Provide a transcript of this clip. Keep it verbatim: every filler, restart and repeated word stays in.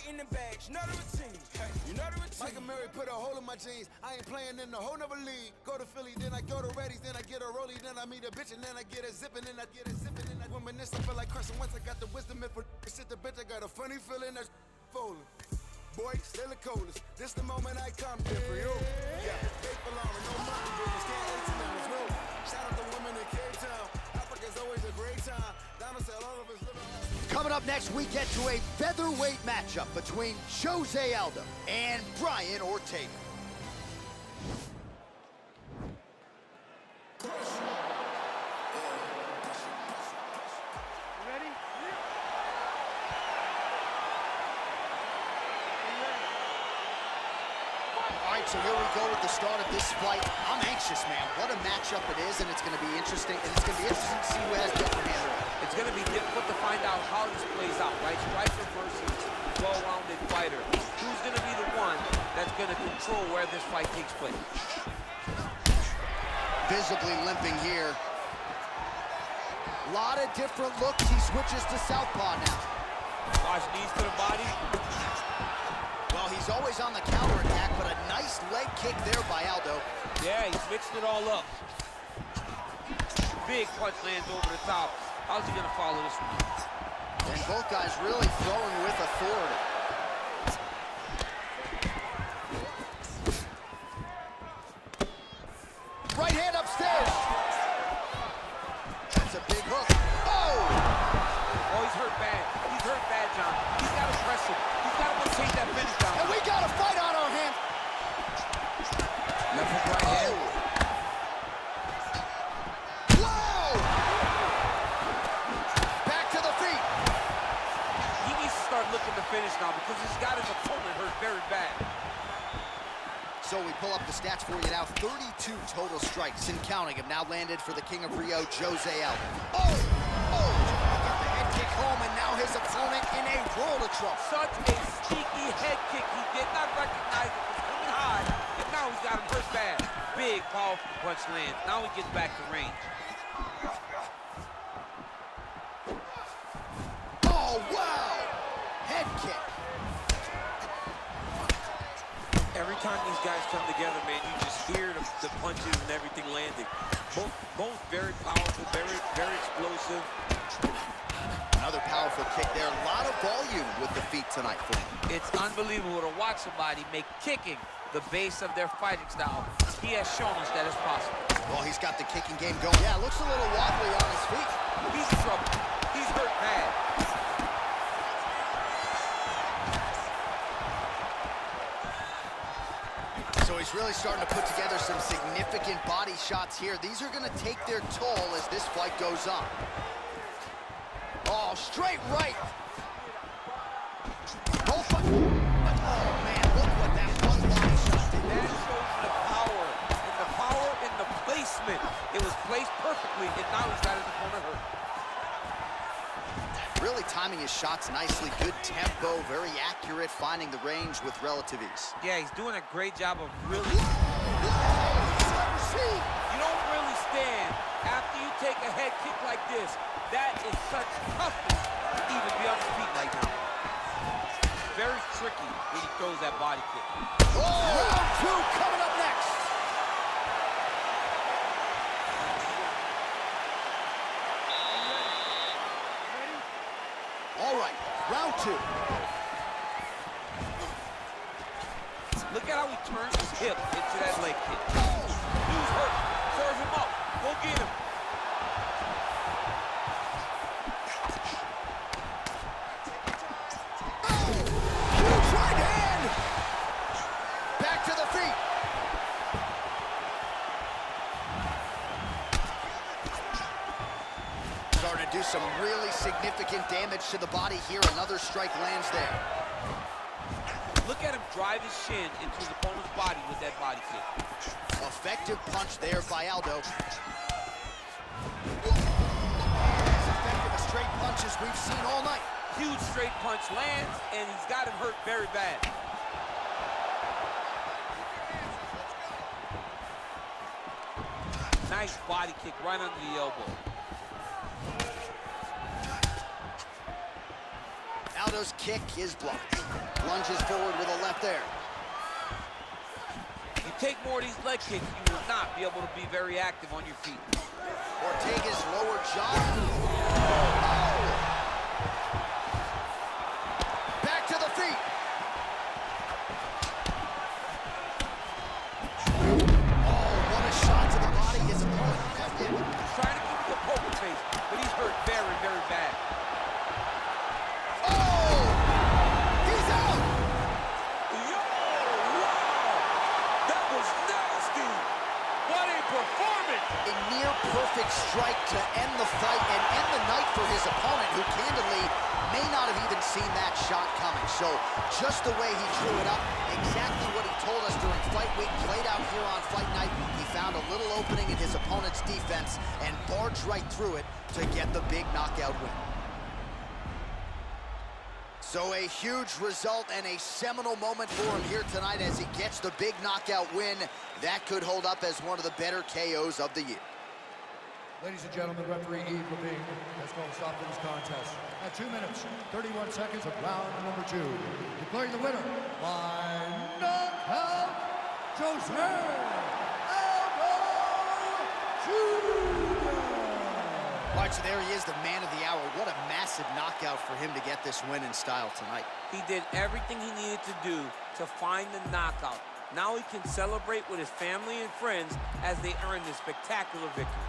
in the bag, you know the routine. Hey, you know the routine. Michael Murray put a hole in my jeans. I ain't playing in the whole nother league. Go to Philly, then I go to Reddy's, then I get a rollie, then I meet a bitch, and then I get a zippin', then I get a zippin', and I reminisce. I feel like Carson Wentz. I got the wisdom and for shit. The bitch, I got a funny feeling that's falling. Boy, still the coldest. This the moment I come here for you. Yeah, fake for long, no money, business, can't eighteen minutes, no. Shout out to women in Cape Town. Africa's always a great time. Down to all of us living. Coming up next, we get to a featherweight matchup between Jose Aldo and Brian Ortega. So here we go with the start of this fight. I'm anxious, man. What a matchup it is, and it's going to be interesting. And it's going to be interesting to see who has the upper hand. It's going to be difficult to find out how this plays out, right? Striker versus well-rounded fighter. Who's going to be the one that's going to control where this fight takes place? Visibly limping here. A lot of different looks. He switches to southpaw now. Watch knees to the body. Well, he's always on the counterattack, but a nice leg kick there by Aldo. Yeah, he switched it all up. Big punch lands over the top. How's he gonna follow this one? And both guys really throwing with authority. Right hand upstairs. That's a big hook. Oh! Oh, he's hurt bad. He's hurt bad, John. He's got to press it. He's got to take that finish down. And we got a fight on our hands. Left hook, right hand. Whoa! Back to the feet. He needs to start looking to finish now because he's got his opponent hurt very bad. So we pull up the stats for you now. thirty-two total strikes and counting have now landed for the King of Rio, Jose Aldo. Oh! Oh! Get the head kick home, and now his opponent in a world of trouble. Such a sneaky head kick. He did not recognize it was coming high, and now he's got him hurt bad. Big, powerful punch lands. Now he gets back to range. Oh, wow! Head kick. Every time these guys come together, man, you just hear the, the punches and everything landing. Both, both very powerful, very, very explosive. Another powerful kick there. A lot of volume with the feet tonight for him. It's unbelievable to watch somebody make kicking the base of their fighting style. He has shown us that it's possible. Well, he's got the kicking game going. Yeah, looks a little wobbly on his feet. He's in trouble. He's hurt bad. So he's really starting to put together some significant body shots here. These are going to take their toll as this fight goes on. Oh, straight right. Oh, man, look what that one body shot did. That shows the power, and the power in the placement. It was placed perfectly, and now he's got his opponent hurt. Really timing his shots nicely. Good tempo, very accurate, finding the range with relative ease. Yeah, he's doing a great job of really... Whoa! You don't really stand after you take a head kick like this. That is such toughness to even be on his feet like that. Very tricky when he throws that body kick. Oh! Round two coming up next. All right, round two. Look at how he turns his hip into that leg kick. Dude's hurt. Serve him up. Go get him. Huge right hand. Back to the feet. Starting to do some really significant damage to the body here. Another strike lands there. Look at him drive his shin into his opponent's body with that body kick. Effective punch there by Aldo. As effective as straight punches we've seen all night. Huge straight punch lands, and he's got him hurt very bad. Nice body kick right under the elbow. Aldo Figueiredo's kick is blocked. Lunges forward with a left there. You take more of these leg kicks, you will not be able to be very active on your feet. Ortega's lower jaw. Oh! Back to the feet. Oh, what a shot to the body. His opponent left in. He's trying to keep the poker face, but he's hurt very, very bad. Oh! He's out! Yo! Wow! That was nasty! What a performance! A near perfect strike to end the fight and end the night for his opponent, who candidly may not have even seen that shot coming. So just the way he drew it up, exactly what he told us during fight week, played out here on fight night. He found a little opening in his opponent's defense and barged right through it to get the big knockout win. So a huge result and a seminal moment for him here tonight as he gets the big knockout win. That could hold up as one of the better K Os of the year. Ladies and gentlemen, referee Yves Lavigne has called a stop to this contest at two minutes, thirty-one seconds of round number two. Declaring the winner by knockout, Jose Aldo Junior All right, so there he is, the man of the hour. What a massive knockout for him to get this win in style tonight. He did everything he needed to do to find the knockout. Now he can celebrate with his family and friends as they earn this spectacular victory.